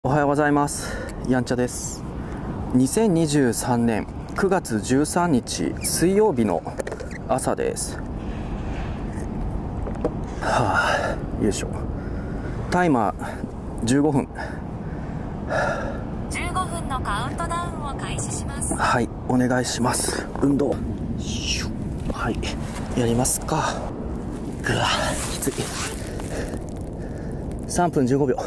おはようございます。やんちゃです。2023年9月13日水曜日の朝です。よいしょ。タイマー15分。 15分のカウントダウンを開始します。 はい、お願いします。運動。はい、やりますか。ぐわ、きつい。3分15秒。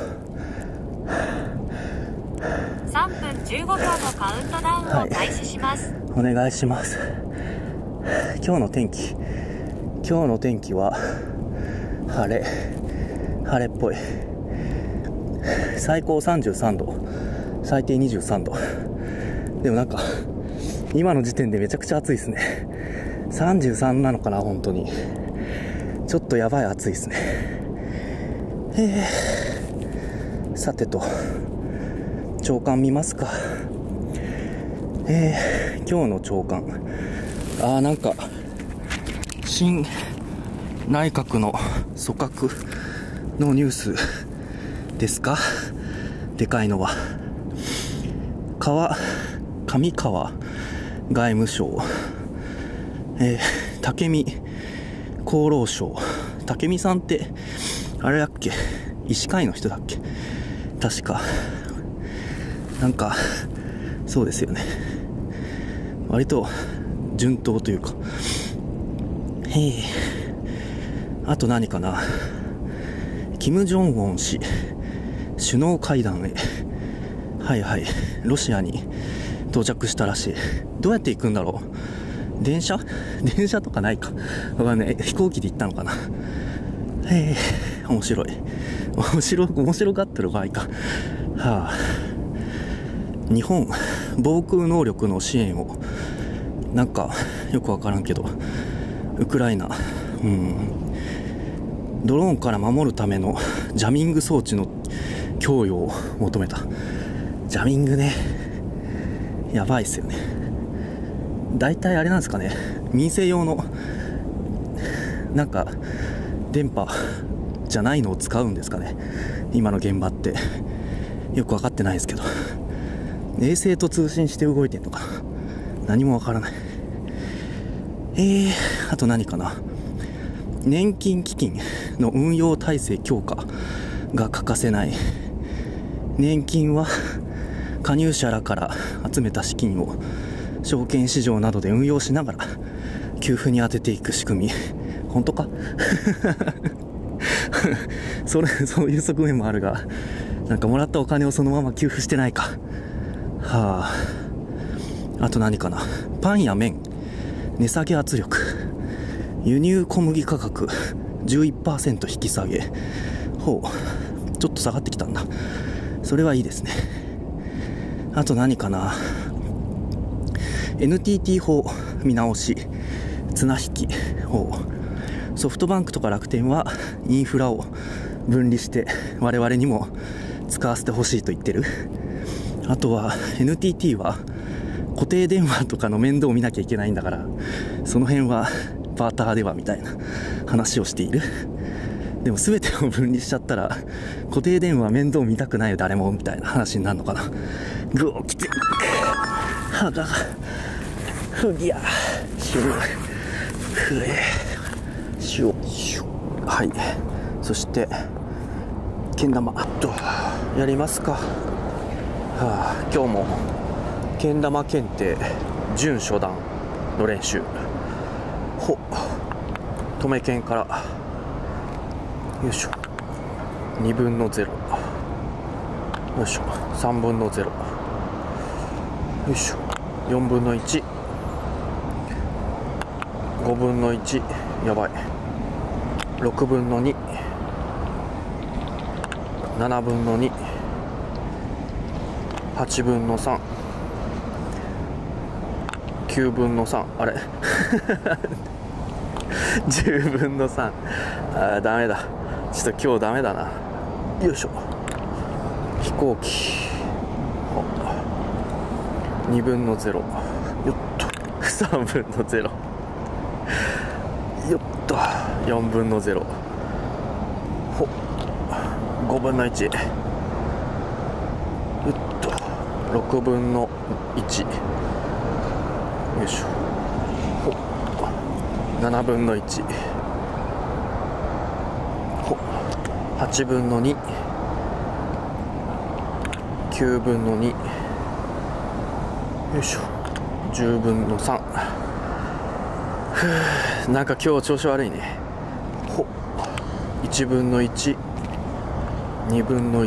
3分15秒のカウントダウンを開始します。 お願いします。今日の天気は晴れっぽい。最高33度、最低23度。でもなんか今の時点でめちゃくちゃ暑いですね。33なのかな、本当にちょっとやばい暑いですね。さてと、朝刊見ますか。今日の朝刊、なんか新内閣の組閣のニュースですか。でかいのは上川外務省、武見厚労省。武見さんってあれだっけ、医師会の人だっけ、確か。なんかそうですよね。割と順当というか。あと何かな。金正恩氏首脳会談へ。ロシアに到着したらしい。どうやって行くんだろう。電車とかないかわかんない。飛行機で行ったのかな。面白がってる場合か。日本防空能力の支援を、なんかよくわからんけど、ウクライナ、ドローンから守るためのジャミング装置の供与を求めた。ジャミングね、やばいっすよね。大体あれなんですかね、民生用のなんか電波じゃないのを使うんですかね、今の現場って。よく分かってないですけど、衛星と通信して動いてんのかな、何も分からない。あと何かな。年金基金の運用体制強化が欠かせない。年金は加入者らから集めた資金を証券市場などで運用しながら給付に充てていく仕組み。本当かそういう側面もあるが、なんかもらったお金をそのまま給付してないか。あと何かな。パンや麺値下げ圧力。輸入小麦価格 11% 引き下げ。ちょっと下がってきたんだ。それはいいですね。あと何かな。 NTT 法見直し綱引き。ソフトバンクとか楽天はインフラを分離して我々にも使わせてほしいと言ってる。あとは NTT は固定電話とかの面倒を見なきゃいけないんだから、その辺はバーターではみたいな話をしている。でも全てを分離しちゃったら固定電話面倒見たくないよ誰もみたいな話になるのかな。ぐおきて歯がふぎゃしゅふえしゅはい。そしてけん玉やりますか。今日もけん玉検定準初段の練習。止め剣からよいしょ。2分の0、よいしょ。3分の0、よいしょ。4分の1、5分の1、やばい。6分の2、7分の2、8分の3、9分の3、あれ10分の3。ダメだ。ちょっと今日ダメだな。よいしょ。飛行機2分の0、よっと。3分の0、よっと。4分の0、5分の1、 6分の1、よいしょ、7分の1、8分の2、9分の2、よいしょ、10分の3。なんか今日調子悪いね。1分の1、2分の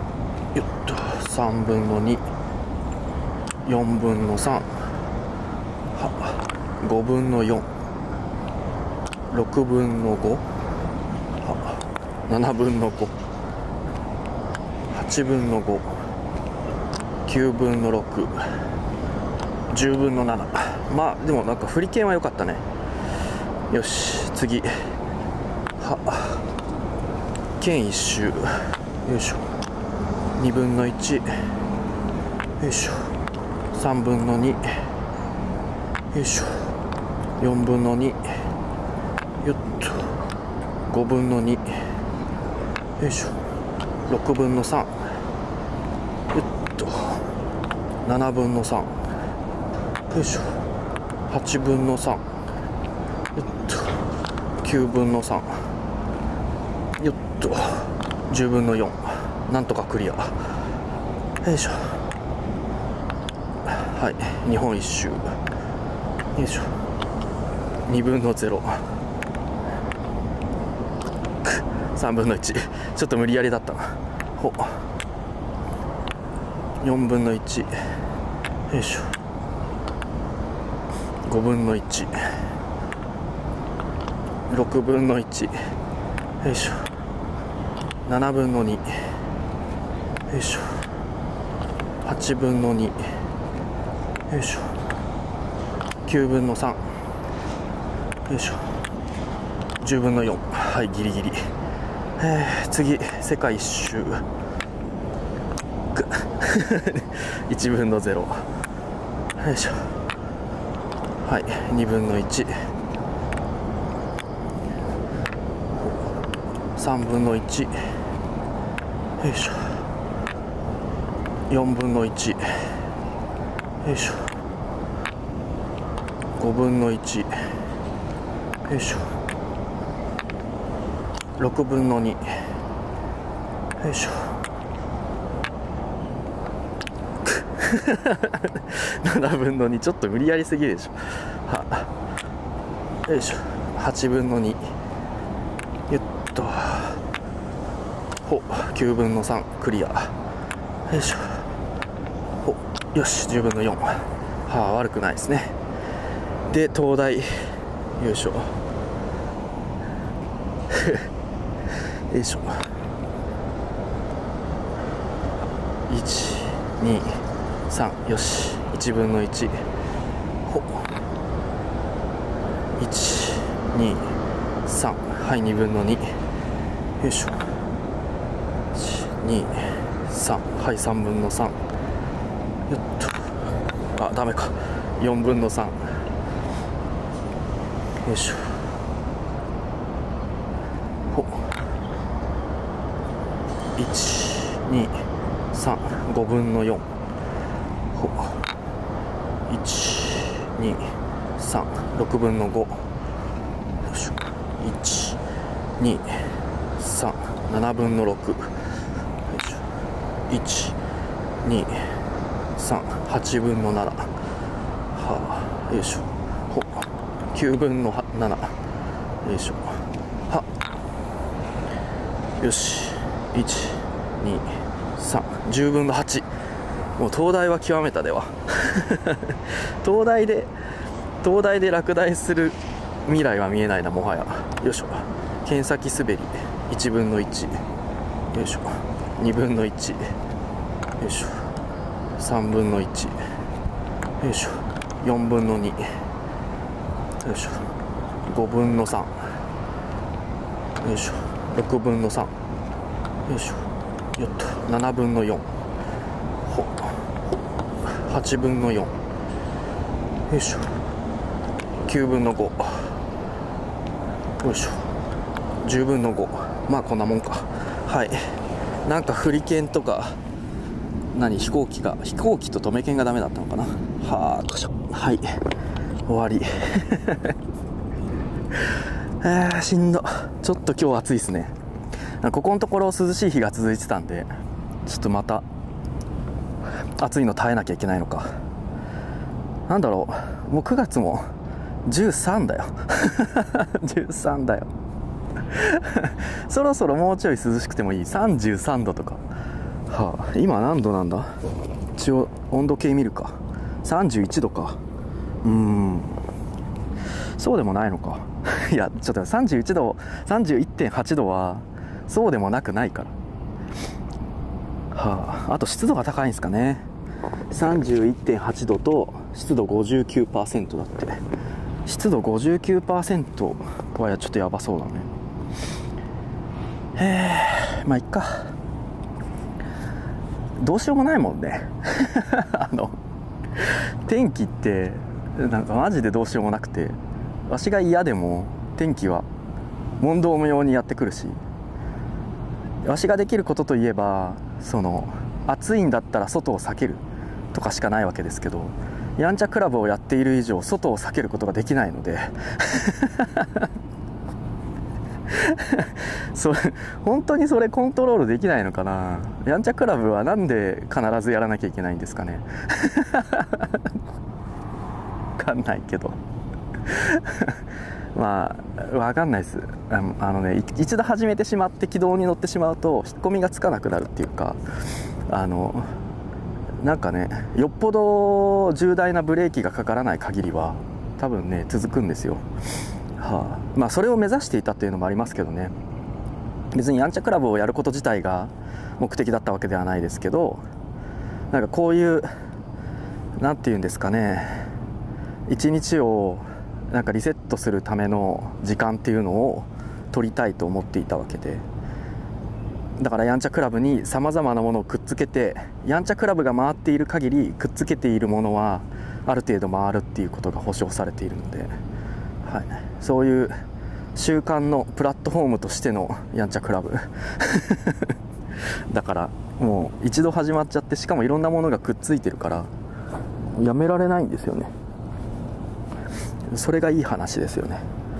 1、3分の2、4分の3、5分の4、6分の5、7分の5、8分の5、9分の6、10分の7。まあでもなんか振り剣は良かったね。よし、次、剣1周、よいしょ、2分の1、よいしょ、3分の2、よいしょ、4分の2、よっと、5分の2、よいしょ、6分の3、よっと、7分の3、よいしょ、8分の3、よっと、9分の3、よっと、10分の4。なんとかクリア。よいしょ。はい、2本1周、よいしょ、2分の0、3分の1。ちょっと無理やりだったな。4分の1、よいしょ、5分の1、6分の1、よいしょ、7分の2、よいしょ、8分の2、よいしょ、9分の3、よいしょ、10分の4。はい、ギリギリ。次、世界一周1分の0、よいしょ、はい、2分の1、3分の1、よいしょ、4分の1、よいしょ、5分の1、よいしょ、6分の2、よいしょ7分の2。ちょっと無理やりすぎるでしょ。よいしょ、8分の2、よっと、9分の3クリア。よいしょ、よし、10分の4。悪くないですね。で、東大、よいしょよいしょ、1、2、3、よし、1分の1、1、2、3、はい、2分の2、よいしょ、1、2、3、はい、3分の3、よっと、ダメか、4分の3、よいしょ、1、2、3、5分の4、1、2、3、6分の5、よいしょ、1、2、3、7分の6、よいしょ、1、2、3、8分の7、よいしょ、9分の7、よいしょ、よし、1、2、3、10分の8。もう東大は極めたでは東大で落第する未来は見えないな、もはや。よいしょ、剣先滑り1分の1、よいしょ、2分の1、よいしょ、3分の1、よいしょ、4分の2、よいしょ、5分の3、よいしょ、6分の3、よいしょ、よっと、7分の4、8分の4、よいしょ、9分の5、よいしょ、10分の5。まあこんなもんか。はい、なんか振り剣とか飛行機と止め券がダメだったのかな。ははい、終わりしんど。ちょっと今日暑いですね。ここのところ涼しい日が続いてたんで、ちょっとまた暑いの耐えなきゃいけないのか。なんだろう、もう9月も13だよ13だよそろそろもうちょい涼しくてもいい。33度とか。今何度なんだ。一応温度計見るか。31度か。そうでもないのかいやちょっと31度 31.8 度はそうでもなくないから。あと湿度が高いんですかね。31.8 度と湿度 59% だって。湿度 59% はちょっとやばそうだね。まあいっか。どうしようもないもんね天気ってなんかマジでどうしようもなくて、わしが嫌でも天気は問答無用にやってくるし、わしができることといえば暑いんだったら外を避けるとかしかないわけですけど、やんちゃクラブをやっている以上外を避けることができないので本当にそれコントロールできないのかな。やんちゃクラブはなんで必ずやらなきゃいけないんですかね分かんないけどまあ分かんないです。一度始めてしまって軌道に乗ってしまうと引っ込みがつかなくなるっていうか、なんかね、よっぽど重大なブレーキがかからない限りは多分ね続くんですよ。まあそれを目指していたっていうのもありますけどね。別にやんちゃクラブをやること自体が目的だったわけではないですけど、なんかこういうなんていうんですかね、一日をなんかリセットするための時間っていうのを取りたいと思っていたわけで、だからやんちゃクラブにさまざまなものをくっつけて、やんちゃクラブが回っている限りくっつけているものはある程度回るっていうことが保証されているので、そういう習慣のプラットフォームとしてのやんちゃクラブだからもう一度始まっちゃって、しかもいろんなものがくっついてるからやめられないんですよね。それがいい話ですよね。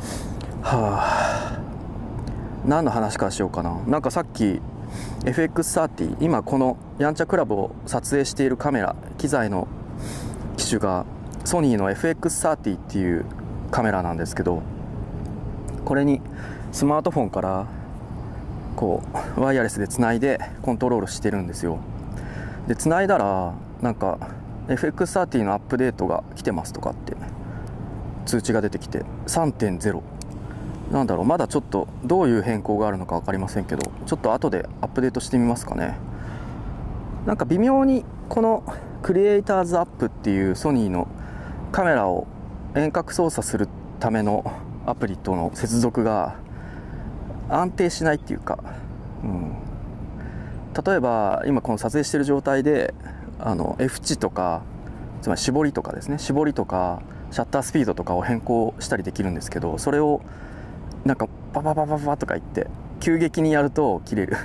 何の話からしようかな。なんかさっき FX30、 今このやんちゃクラブを撮影しているカメラ機材の機種がソニーの FX30 っていうカメラなんですけど、これにスマートフォンからこうワイヤレスでつないでコントロールしてるんですよ。でつないだらなんか FX30 のアップデートが来てますとかって通知が出てきて 3.0 なんだろう、まだちょっとどういう変更があるのか分かりませんけど、ちょっと後でアップデートしてみますかね。なんか微妙にこのクリエイターズアップっていうソニーのカメラを遠隔操作するためのアプリとの接続が安定しないっていうか、例えば今この撮影してる状態でF 値とか、つまり絞りとかですね、絞りとかシャッタースピードとかを変更したりできるんですけど、それをなんかパパパパパとか言って急激にやると切れる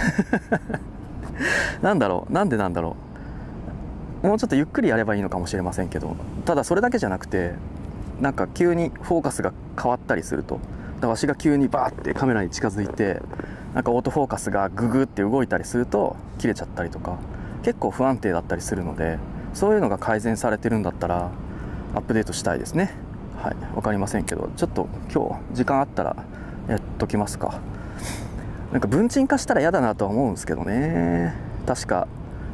なんでなんだろう。もうちょっとゆっくりやればいいのかもしれませんけど、ただそれだけじゃなくて、なんか急にフォーカスが変わったりすると、だからわしが急にバーってカメラに近づいてなんかオートフォーカスがググって動いたりすると切れちゃったりとか、結構不安定だったりするので、そういうのが改善されてるんだったらアップデートしたいですね。わかりませんけど、ちょっと今日時間あったらやっときますか。なんか文鎮化したら嫌だなとは思うんですけどね。確か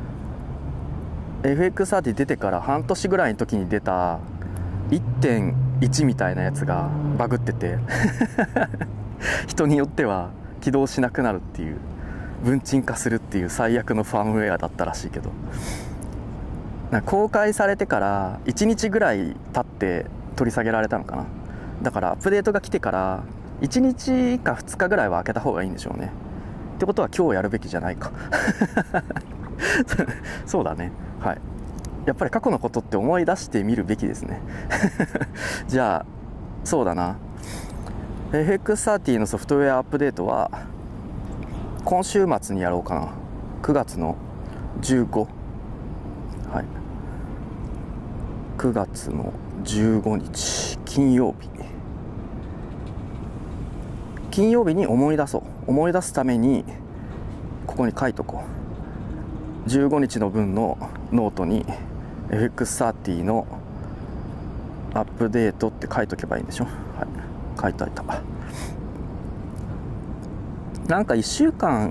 FX30 出てから半年ぐらいの時に出た 1.1 みたいなやつがバグってて人によっては起動しなくなるっていう、文鎮化するっていう最悪のファームウェアだったらしいけど、なんか公開されてから1日ぐらい経って取り下げられたのかな。だからアップデートが来てから1日か2日ぐらいは空けた方がいいんでしょうね。ってことは今日やるべきじゃないかそうだね。やっぱり過去のことって思い出してみるべきですねじゃあそうだな、 FX30 のソフトウェアアップデートは今週末にやろうかな。9月の15 はい、9月の15日金曜日に思い出すためにここに書いとこう。15日の分のノートに FX30 のアップデートって書いとけばいいんでしょ。はい、書いといた。なんか1週間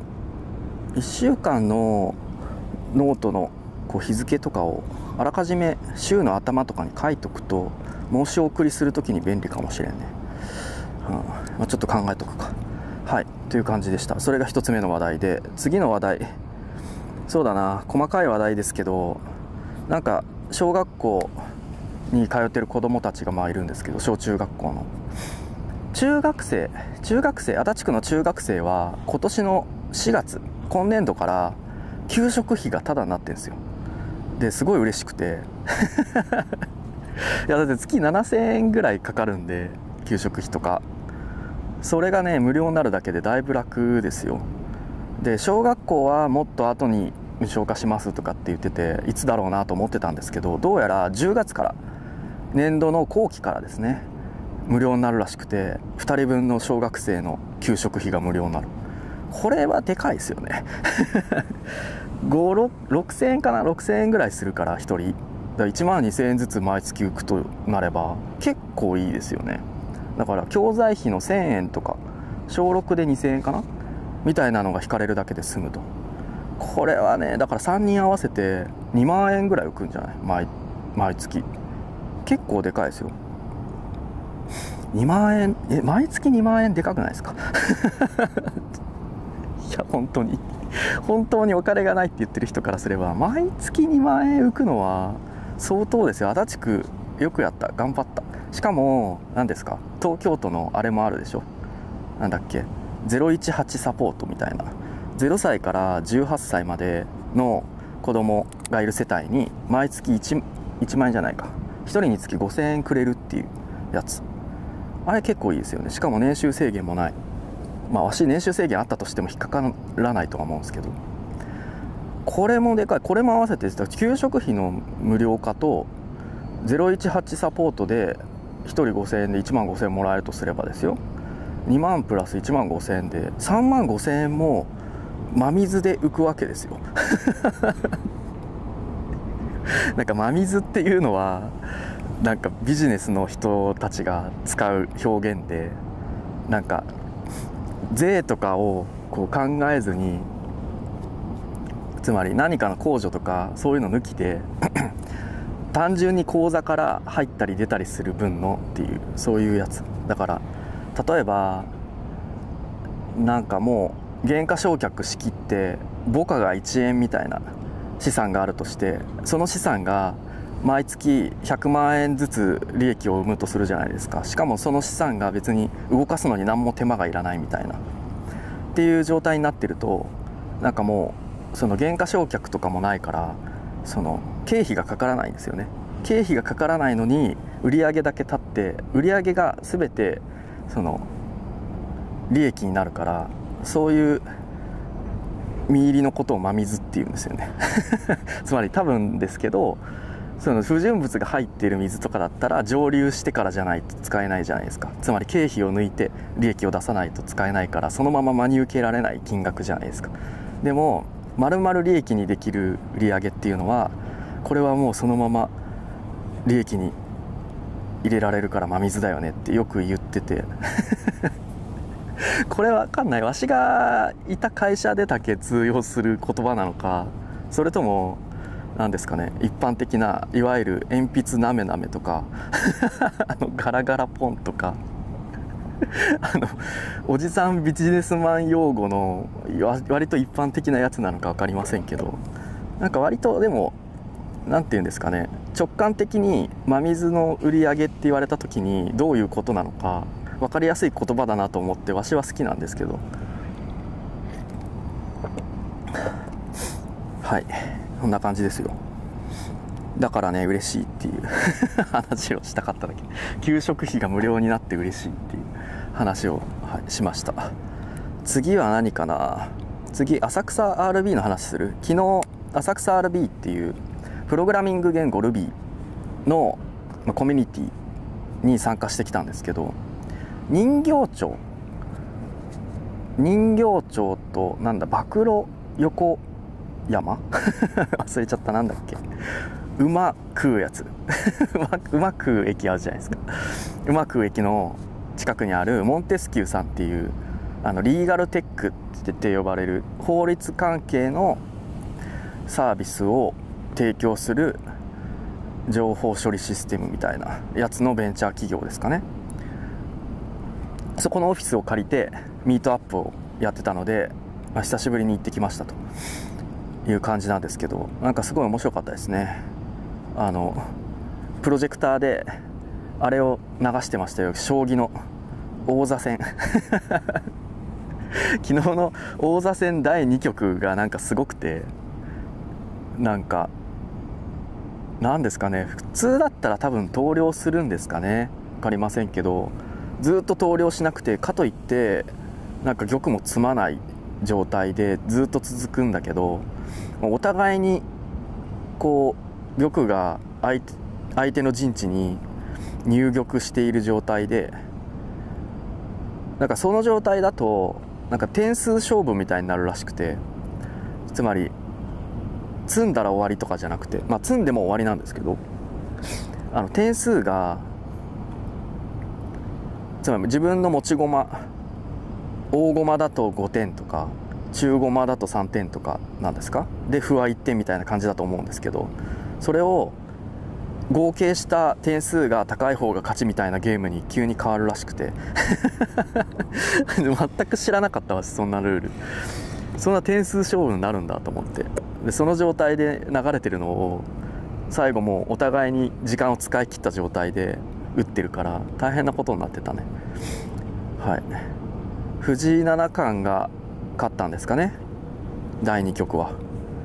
のノートのこう日付とかをあらかじめ週の頭とかに書いとくと申し送りするときに便利かもしれんね。ちょっと考えとくか。はい、という感じでした。それが1つ目の話題で、次の話題、そうだな、細かい話題ですけど、なんか小学校に通ってる子供たちがいるんですけど、小中学校の中学生、足立区の中学生は今年の4月、今年度から給食費がタダになってるんですよ。ですごい嬉しくていやだって月7000円ぐらいかかるんで、給食費とかそれがね無料になるだけでだいぶ楽ですよ。で小学校はもっと後に無償化しますとかって言ってて、いつだろうなと思ってたんですけど、どうやら10月から年度の後期からですね無料になるらしくて、2人分の小学生の給食費が無料になる。これはでかいですよね6000円かな、6000円ぐらいするから1人だ、1万2000円ずつ毎月浮くとなれば結構いいですよね。だから教材費の1000円とか小6で2000円かなみたいなのが引かれるだけで済むと。これはね、だから3人合わせて2万円ぐらい浮くんじゃない、毎月。結構でかいですよ。2万円、毎月2万円でかくないですかいや本当にお金がないって言ってる人からすれば毎月2万円浮くのは相当ですよ。足立区よくやった、頑張った。しかも何ですか、東京都のあれもあるでしょ、なんだっけ、018サポートみたいな、0歳から18歳までの子供がいる世帯に毎月 1万円じゃないか、1人につき5000円くれるっていうやつ。あれ結構いいですよね。しかも年収制限もない。わし年収制限あったとしても引っかからないとは思うんですけど、これもでかい。これも合わせて給食費の無料化と018サポートで1人5000円で1万5000円もらえるとすればですよ、2万プラス1万5000円で3万5000円も真水で浮くわけですよなんか真水っていうのはなんかビジネスの人たちが使う表現で、なんか税とかをこう考えずに、つまり何かの控除とかそういうの抜きで単純に口座から入ったり出たりする分のっていう、そういうやつだから、例えばなんかもう減価償却しきって母価が1円みたいな資産があるとして、その資産が毎月100万円ずつ利益を生むとするじゃないですか。しかもその資産が別に動かすのに何も手間がいらないみたいなっていう状態になってると、なんかもうその減価償却とかもないから、その経費がかからないんですよね。経費がかからないのに売上だけ立って、売上が全てその利益になるから、そういう実入りのことを真水っていうんですよねつまり多分ですけど、その不純物が入っている水とかだったら蒸留してからじゃないと使えないじゃないですか。つまり経費を抜いて利益を出さないと使えないから、そのまま真に受けられない金額じゃないですか。でも丸々利益にできる売上っていうのは、これはもうそのまま利益に入れられるから真水だよねってよく言っててこれわかんない、わしがいた会社でだけ通用する言葉なのか、それとも何ですかね、一般的ないわゆる鉛筆なめなめとかガラガラポンとかおじさんビジネスマン用語の割と一般的なやつなのか分かりませんけど、なんか割とでも何て言うんですかね、直感的に真水の売り上げって言われた時にどういうことなのか分かりやすい言葉だなと思ってわしは好きなんですけど、はい、こんな感じですよ。だからね嬉しいっていう話をしたかっただけ。給食費が無料になって嬉しいっていう話を、しました。次は何かな。次浅草 RB の話する。昨日浅草 RB っていうプログラミング言語 Ruby のコミュニティに参加してきたんですけど、人形町と暴露横山忘れちゃった、なんだっけ、馬食うやつ馬食う駅あるじゃないですか。馬食う駅の近くにあるモンテスキューさんっていう、リーガルテックって呼ばれる法律関係のサービスを提供する情報処理システムみたいなやつのベンチャー企業ですかね。そこのオフィスを借りてミートアップをやってたので、久しぶりに行ってきましたという感じなんですけど、なんかすごい面白かったですね。プロジェクターであれを流してましたよ、将棋の王座戦昨日の王座戦第2局がなんかすごくて、なんかなんですかね、普通だったら多分投了するんですかね、分かりませんけど、ずっと投了しなくて、かといってなんか玉も詰まない状態でずっと続くんだけど、お互いにこう玉が相手の陣地に入玉している状態で、なんかその状態だとなんか点数勝負みたいになるらしくて、つまり詰んだら終わりとかじゃなくて、詰んでも終わりなんですけど、点数が、つまり自分の持ち駒、大駒だと5点とか中駒だと3点とかなんですか、で歩は1点みたいな感じだと思うんですけど、それを合計した点数が高い方が勝ちみたいなゲームに急に変わるらしくて全く知らなかったわ、そんなルール。そんな点数勝負になるんだと思って、でその状態で流れてるのを最後もうお互いに時間を使い切った状態で打ってるから大変なことになってたね。はい、藤井七冠が勝ったんですかね、第2局は。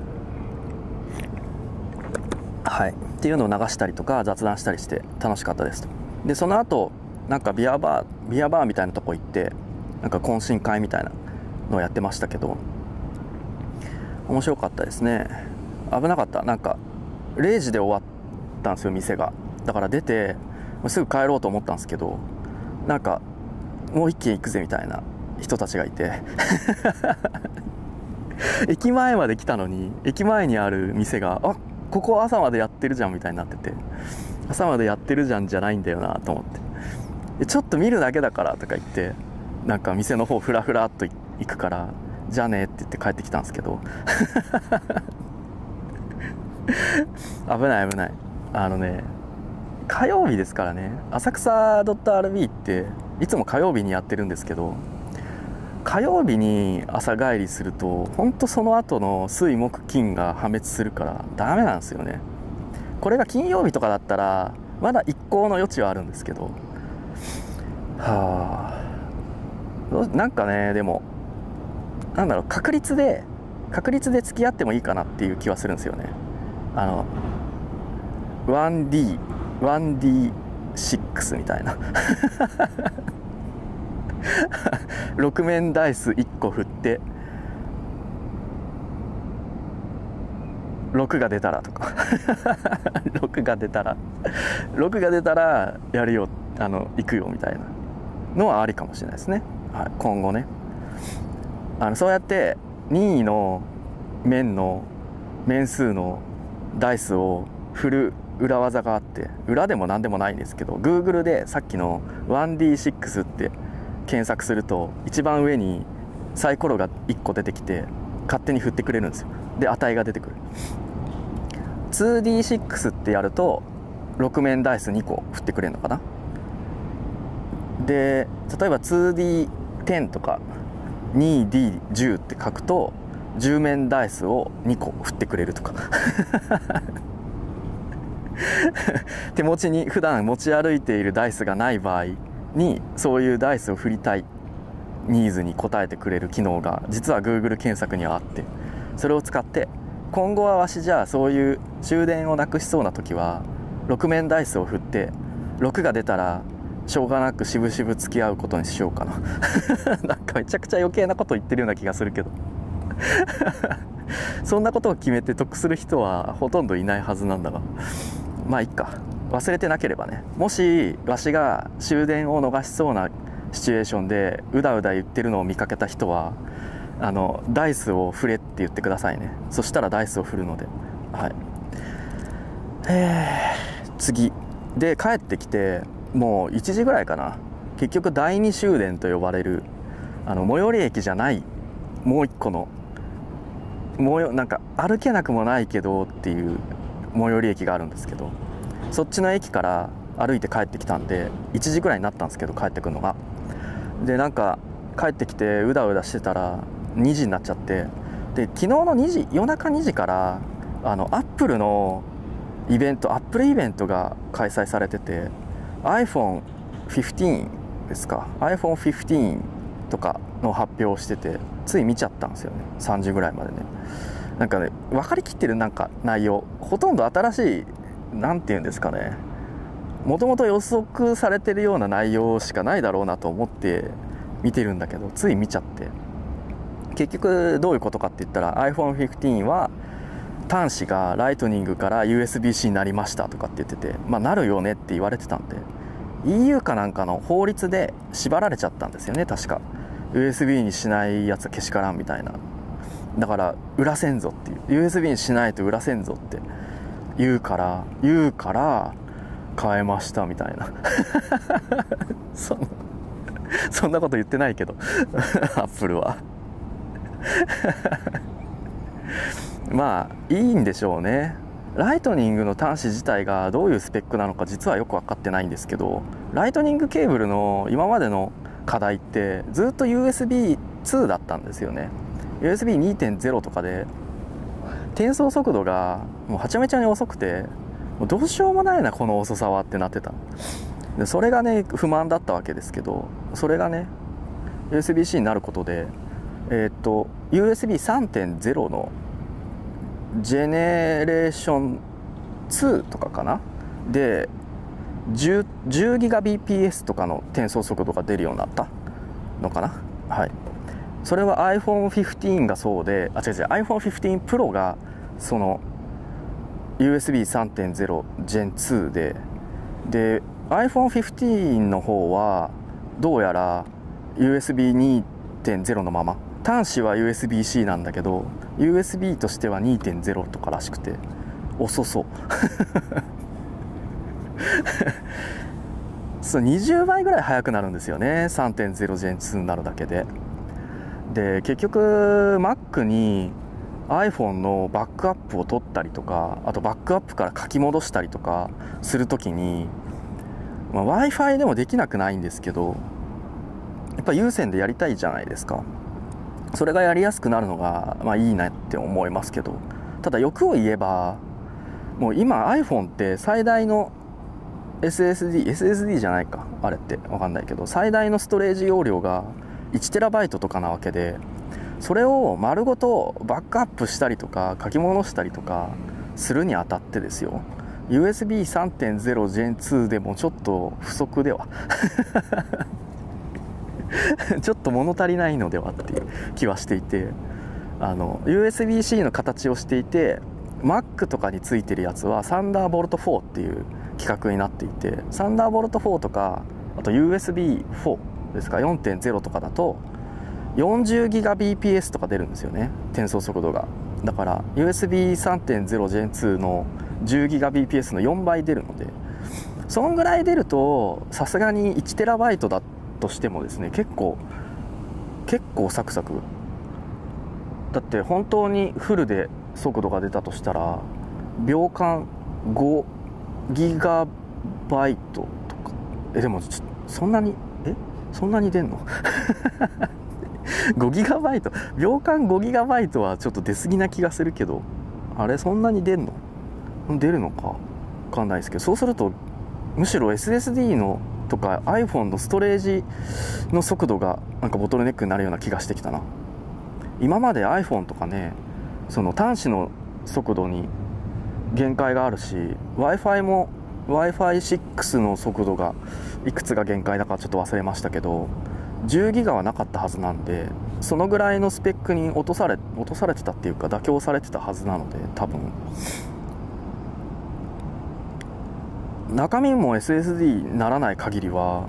はい、っていうのを流したりとか雑談したりして楽しかったですと。でその後なんかビアバーみたいなとこ行って、なんか懇親会みたいなのをやってましたけど、面白かったですね。危なかった。なんか0時で終わったんですよ、店が。だから出てすぐ帰ろうと思ったんですけど、なんかもう一軒行くぜみたいな人たちがいて駅前まで来たのに、駅前にある店がここ朝までやってるじゃんみたいになってて、朝までやってるじゃんじゃないんだよなと思って、ちょっと見るだけだからとか言って、なんか店の方フラフラっと行くから、じゃあねって言って帰ってきたんですけど危ない火曜日ですからね。浅草 .rb っていつも火曜日にやってるんですけど、火曜日に朝帰りすると本当その後の水木金が破滅するからダメなんですよね。これが金曜日とかだったらまだ一向の余地はあるんですけど、なんかね、でもなんだろう、確率で付き合ってもいいかなっていう気はするんですよね。1D6 みたいな6面ダイス1個振って6が出たらとか6が出たらやるよ、行くよみたいなのはありかもしれないですね。はい、今後ね、そうやって任意の面数のダイスを振る裏技があって、裏でも何でもないんですけど、 Google でさっきの 1D6 って検索すると一番上にサイコロが1個出てきて勝手に振ってくれるんですよ。で値が出てくる。 2D6 ってやると6面ダイス2個振ってくれるのかな。で例えば 2D10 とか 2D10 って書くと10面ダイスを2個振ってくれるとか手持ちに普段持ち歩いているダイスがない場合に、そういうダイスを振りたいニーズに応えてくれる機能が実は Google 検索にはあって、それを使って今後はわしじゃあそういう終電をなくしそうな時は6面ダイスを振って6が出たらしょうがなくしぶしぶ付き合うことにしようかななんかめちゃくちゃ余計なこと言ってるような気がするけどそんなことを決めて得する人はほとんどいないはずなんだが、まあいっか、忘れてなければね。もしわしが終電を逃しそうなシチュエーションでうだうだ言ってるのを見かけた人はダイスを振れって言ってくださいね。そしたらダイスを振るので、はい。次で帰ってきてもう1時ぐらいかな。結局第2終電と呼ばれる最寄り駅じゃないもう一個のなんか歩けなくもないけどっていう最寄り駅があるんですけど、そっちの駅から歩いて帰ってきたんで1時ぐらいになったんですけど、帰ってくるのが。でなんか帰ってきてうだうだしてたら2時になっちゃって、で昨日の夜中2時からアップルのイベント、アップルイベントが開催されてて、 iPhone15 ですか、 iPhone15 とかの発表をしてて、つい見ちゃったんですよね、3時ぐらいまでね。なんかね、分かりきってるなんか内容、ほとんど新しい、なんていうんですかね、もともと予測されてるような内容しかないだろうなと思って見てるんだけど、つい見ちゃって、結局どういうことかって言ったら iPhone15 は端子がライトニングから USB-C になりましたとかって言ってて、まあなるよねって言われてたんで、 EU かなんかの法律で縛られちゃったんですよね、確か。 USB にしないやつはけしからんみたいな。だから裏せんぞっていう、 USB にしないと裏せんぞって言うから変えましたみたいなそんなこと言ってないけどアップルはまあいいんでしょうね。ライトニングの端子自体がどういうスペックなのか実はよく分かってないんですけど、ライトニングケーブルの今までの課題ってずっと USB2 だったんですよね。 USB2.0 とかで転送速度がもうはちゃめちゃに遅くて、もうどうしようもないなこの遅さはってなってた。でそれがね不満だったわけですけど、それがね USB-C になることでUSB3.0 のジェネレーション2とかかなで 10Gbps とかの転送速度が出るようになったのかな。はい、それは iPhone15 がそうで、違う iPhone15 Pro がその USB3.0 Gen 2で iPhone15 の方はどうやら USB2.0 のまま、端子は USB-C なんだけど USB としては 2.0 とからしくて遅そうそう20倍ぐらい速くなるんですよね、 3.0 Gen 2になるだけで。で結局 Mac に iPhone のバックアップを取ったりとか、あとバックアップから書き戻したりとかするときに、Wi-Fi でもできなくないんですけど、やっぱ有線でやりたいじゃないですか。それがやりやすくなるのがいいなって思いますけど、ただ欲を言えばもう今 iPhone って最大の SSD じゃないか、あれって分かんないけど、最大のストレージ容量が 1TB とかなわけで、それを丸ごとバックアップしたりとか書き戻したりとかするにあたってですよ、 USB3.0 Gen 2でもちょっと不足ではちょっと物足りないのではっていう気はしていて、USB-C の形をしていて Mac とかについてるやつはサンダーボルト4っていう規格になっていて、サンダーボルト4とかあと USB4 ですか 4.0 とかだと 40Gbps とか出るんですよね、転送速度が。だから USB3.0 Gen 2の 10Gbps の4倍出るので、そんぐらい出るとさすがに 1TB だとしてもですね、結構サクサク。だって本当にフルで速度が出たとしたら秒間5ギガバイトとか、でもそんなに出んの5ギガバイト、秒間5ギガバイトはちょっと出過ぎな気がするけど、あれそんなに出るのか分かんないですけど、そうするとむしろ SSD のとか iPhone のストレージの速度がなんかボトルネックになるような気がしてきたな。今まで iPhone とかね、その端子の速度に限界があるし、 Wi-Fi も Wi-Fi6 の速度がいくつが限界だかちょっと忘れましたけど10ギガはなかったはずなんで、 そのぐらいのスペックに落とされてたっていうか妥協されてたはずなので、多分中身も SSD にならない限りは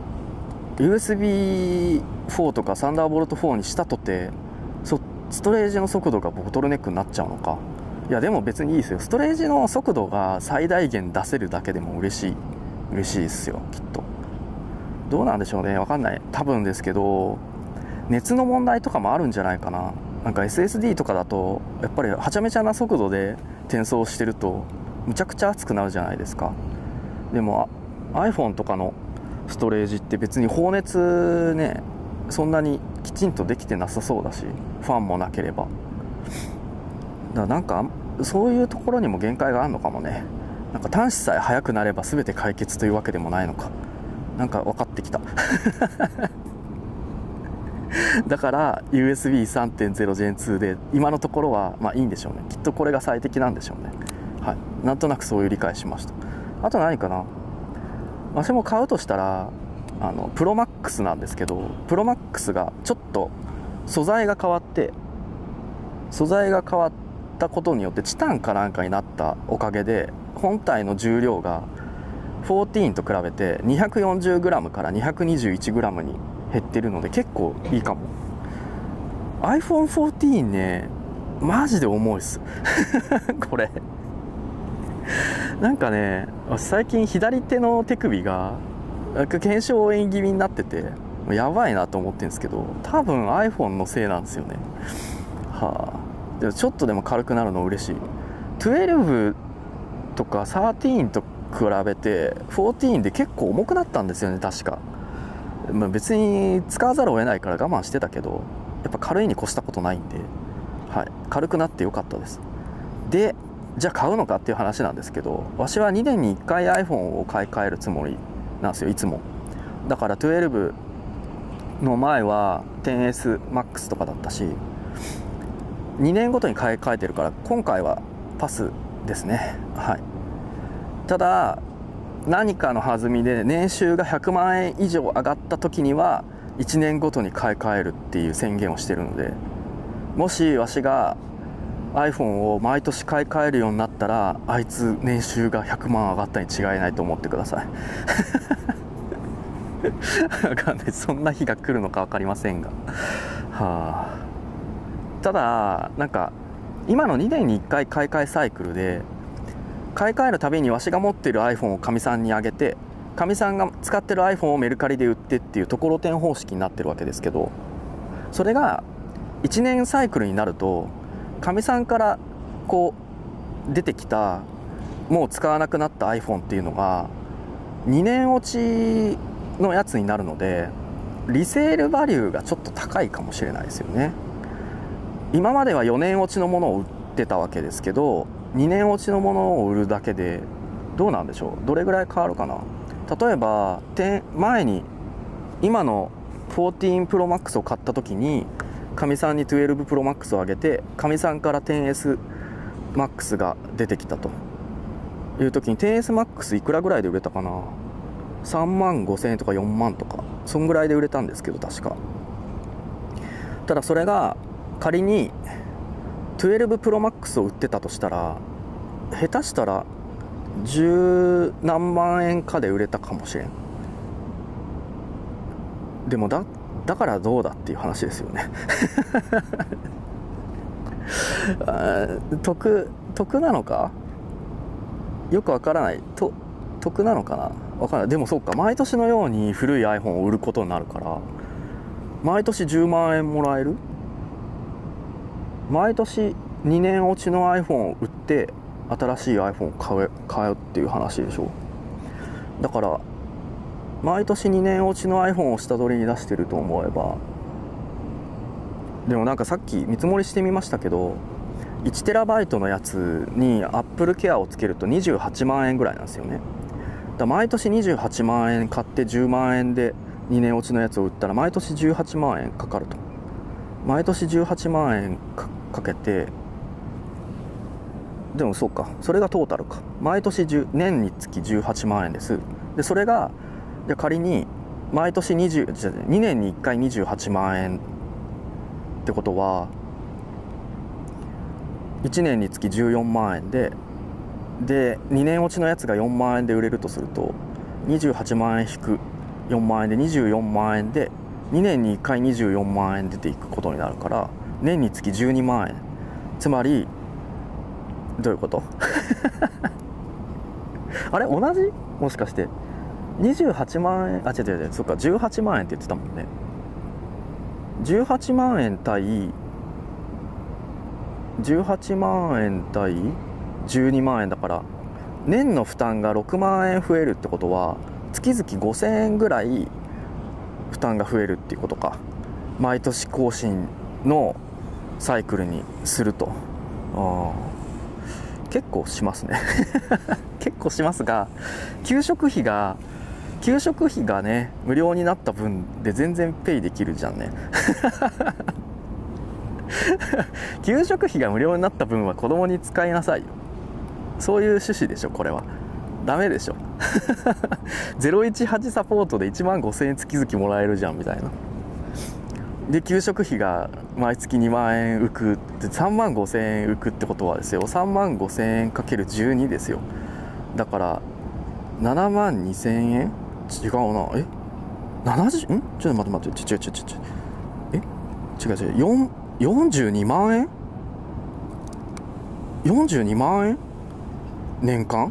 USB4 とかサンダーボルト4にしたとてストレージの速度がボトルネックになっちゃうのか。いやでも別にいいですよ。ストレージの速度が最大限出せるだけでも嬉しいですよ、きっと。どうなんでしょうね、わかんない。多分ですけど熱の問題とかもあるんじゃないかな。なんか SSD とかだとやっぱりはちゃめちゃな速度で転送してるとむちゃくちゃ熱くなるじゃないですか。でも iPhone とかのストレージって別に放熱ねそんなにきちんとできてなさそうだし、ファンもなければ。だからなんかそういうところにも限界があるのかもね。なんか端子さえ速くなれば全て解決というわけでもないのか。なんか分かってきただから USB3.0 Gen 2で今のところはまあいいんでしょうね。きっとこれが最適なんでしょうね。はい、なんとなくそういう理解しました。あと何かな、私も買うとしたらプロマックスなんですけど、プロマックスがちょっと素材が変わったことによってチタンかなんかになったおかげで本体の重量が14と比べて 240g から 221g に減ってるので結構いいかも。 iPhone14 ねマジで重いっすこれなんかね最近左手の手首が腱鞘炎気味になっててやばいなと思ってるんですけど、多分 iPhone のせいなんですよね。でもちょっとでも軽くなるの嬉しい。12とか13と比べて14で結構重くなったんですよね確か。別に使わざるを得ないから我慢してたけど、やっぱ軽いに越したことないんで、はい、軽くなってよかったです。でじゃあ買うのかっていう話なんですけど、私は2年に1回 iPhone を買い替えるつもりなんですよいつも。だから12の前は 10SMAX とかだったし、2年ごとに買い替えてるから今回はパスですね。はい、ただ何かの弾みで年収が100万円以上上がった時には1年ごとに買い替えるっていう宣言をしてるので、もしわしが iPhone を毎年買い替えるようになったらあいつ年収が100万上がったに違いないと思ってください分かんない、そんな日が来るのか分かりませんが、ただなんか今の2年に1回買い替えサイクルで買い替えるたびにわしが持ってる iPhone をかみさんにあげて、かみさんが使ってる iPhone をメルカリで売ってっていうところてん方式になってるわけですけど、それが1年サイクルになるとかみさんからこう出てきたもう使わなくなった iPhone っていうのが2年落ちのやつになるので、リセールバリューがちょっと高いかもしれないですよね。今までは4年落ちのものを売ってたわけですけど、2年落ちのものを売るだけでどうなんでしょう、どれぐらい変わるかな。例えば前に今の14 Pro Max を買った時にかみさんに12 Pro Max をあげて、かみさんから 10S Max が出てきたという時に 10S Max いくらぐらいで売れたかな、3万5千円とか4万とかそんぐらいで売れたんですけど確か。ただそれが仮に12 Pro Max を売ってたとしたら下手したら十何万円かで売れたかもしれん。でもだからどうだっていう話ですよね得なのかよくわからない。得なのかな、わからない。でもそうか、毎年のように古い iPhone を売ることになるから毎年10万円もらえる。毎年2年落ちの iPhone を売って新しい iPhone を買うっていう話でしょ。だから毎年2年落ちの iPhone を下取りに出してると思えば、でもなんかさっき見積もりしてみましたけど 1TB のやつに Apple Care をつけると28万円ぐらいなんですよね。だ毎年28万円買って10万円で2年落ちのやつを売ったら毎年18万円かかると。毎年18万円 かけて、でもそうか、それがトータルか。毎年年につき18万円です。でそれがじゃ仮に毎年2年に1回28万円ってことは1年につき14万円で2年落ちのやつが4万円で売れるとすると28万円引く4万円で24万円で2年に1回24万円出ていくことになるから年につき12万円、つまりどういうことあれ同じ、もしかして28万円、あ違う違う違う、そっか18万円って言ってたもんね。18万円対12万円だから年の負担が6万円増えるってことは月々5000円ぐらい負担が増えるっていうことか。毎年更新のサイクルにすると結構しますね結構しますが、給食費がね無料になった分で全然ペイできるじゃんね給食費が無料になった分は子供に使いなさいよ。そういう趣旨でしょこれは。ダメでしょ018サポートで1万5000円月々もらえるじゃんみたいな。で給食費が毎月2万円浮くって3万5000円浮くってことはですよ、3万5000円かける12ですよ。だから7万2000円違うな、70んちょっと待って違う42万円42万円年間、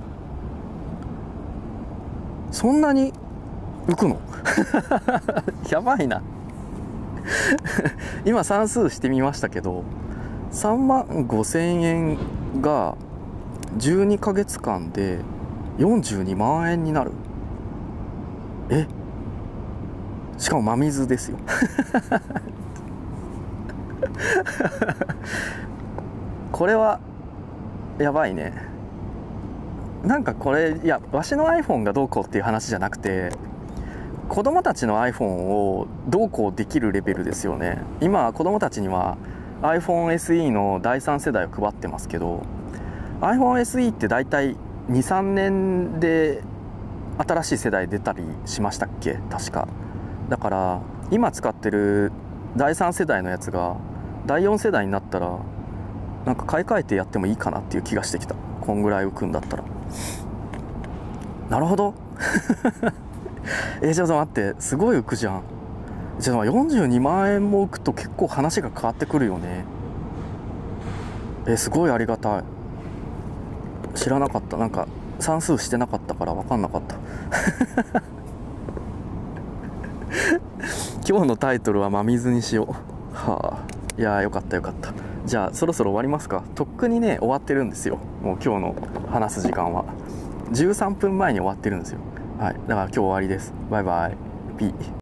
そんなに浮くのやばいな今算数してみましたけど3万5000円が12ヶ月間で42万円になる。しかも真水ですよこれはやばいね。なんかこれわしの iPhone がどうこうっていう話じゃなくて子供たちの iPhone をどうこうできるレベルですよね。今子供たちには iPhone SE の第3世代を配ってますけど iPhone SE ってだいたい 2,3 年で新しい世代出たりしましたっけ確か。だから今使ってる第3世代のやつが第4世代になったらなんか買い替えてやってもいいかなっていう気がしてきた。こんぐらい浮くんだったら。なるほどちょっと待って、すごい浮くじゃん。じゃあ42万円も浮くと結構話が変わってくるよね。すごいありがたい。知らなかった。なんか算数してなかったから分かんなかった今日のタイトルは真水にしよう。いやよかったよかった。じゃあそろそろ終わりますか。とっくにね終わってるんですよ。もう今日の話す時間は13分前に終わってるんですよ。はい、だから今日終わりです。バイバイ。ピー。